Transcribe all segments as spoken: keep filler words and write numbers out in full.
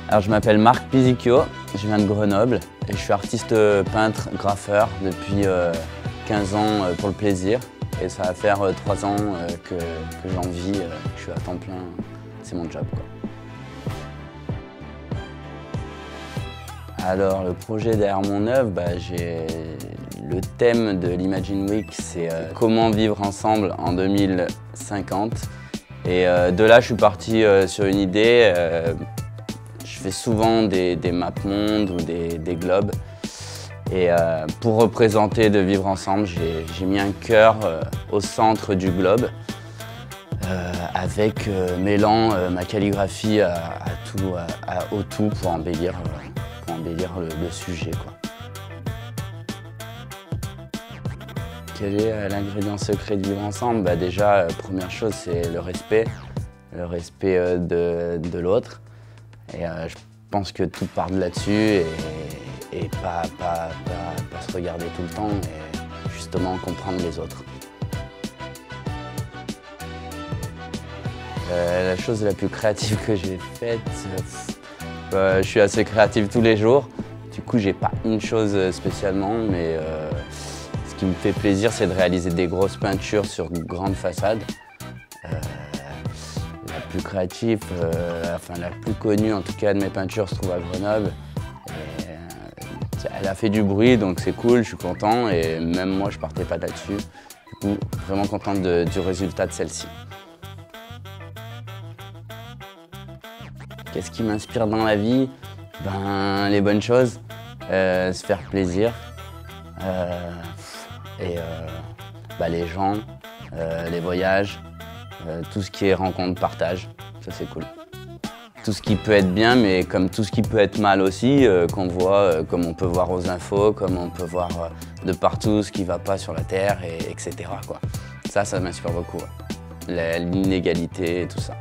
Alors je m'appelle Marc Pisicchio, je viens de Grenoble et je suis artiste peintre, graffeur depuis euh, quinze ans euh, pour le plaisir. Et ça va faire euh, trois ans euh, que, que j'en vis, euh, je suis à temps plein, c'est mon job, quoi. Alors le projet derrière mon œuvre, bah, j'ai le thème de l'Imagine Week, c'est euh, comment vivre ensemble en deux mille cinquante. Et euh, de là je suis parti euh, sur une idée. Euh, Je fais souvent des, des maps mondes ou des, des globes. Et euh, pour représenter de vivre ensemble, j'ai mis un cœur euh, au centre du globe, euh, avec euh, mêlant euh, ma calligraphie à, à tout, à, à, au tout pour embellir, euh, pour embellir le, le sujet, quoi. Quel est euh, l'ingrédient secret de vivre ensemble? Bah, déjà, euh, première chose, c'est le respect, le respect euh, de, de l'autre. Et euh, je pense que tout part de là-dessus et, et pas, pas, pas, pas se regarder tout le temps et justement comprendre les autres. Euh, la chose la plus créative que j'ai faite, euh, je suis assez créatif tous les jours. Du coup, j'ai pas une chose spécialement, mais euh, ce qui me fait plaisir, c'est de réaliser des grosses peintures sur grandes façades. Euh, La plus créative, euh, enfin la plus connue en tout cas de mes peintures se trouve à Grenoble. Et, euh, elle a fait du bruit donc c'est cool, je suis content et même moi je partais pas là-dessus. Du coup, vraiment content de, du résultat de celle-ci. Qu'est-ce qui m'inspire dans la vie? Ben, les bonnes choses, euh, se faire plaisir euh, et euh, bah, les gens, euh, les voyages. Euh, tout ce qui est rencontre, partage, ça c'est cool. Tout ce qui peut être bien, mais comme tout ce qui peut être mal aussi, euh, qu'on voit, euh, comme on peut voir aux infos, comme on peut voir euh, de partout ce qui ne va pas sur la Terre, et, etc. quoi. Ça, ça m'inspire beaucoup. Ouais. L'inégalité et tout ça.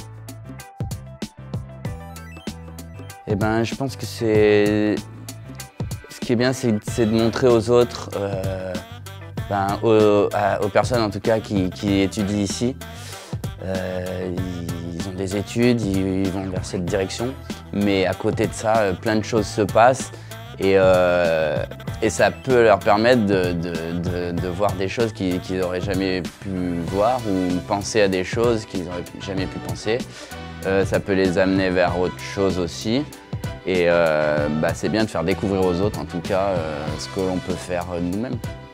Eh ben, je pense que c'est... Ce qui est bien, c'est de montrer aux autres, euh, ben, aux, à, aux personnes en tout cas qui, qui étudient ici. Euh, ils ont des études, ils vont vers cette direction, mais à côté de ça, plein de choses se passent et, euh, et ça peut leur permettre de, de, de, de voir des choses qu'ils qu'ils n'auraient jamais pu voir ou penser à des choses qu'ils n'auraient jamais pu penser. Euh, ça peut les amener vers autre chose aussi et euh, bah, c'est bien de faire découvrir aux autres en tout cas euh, ce que l'on peut faire nous-mêmes.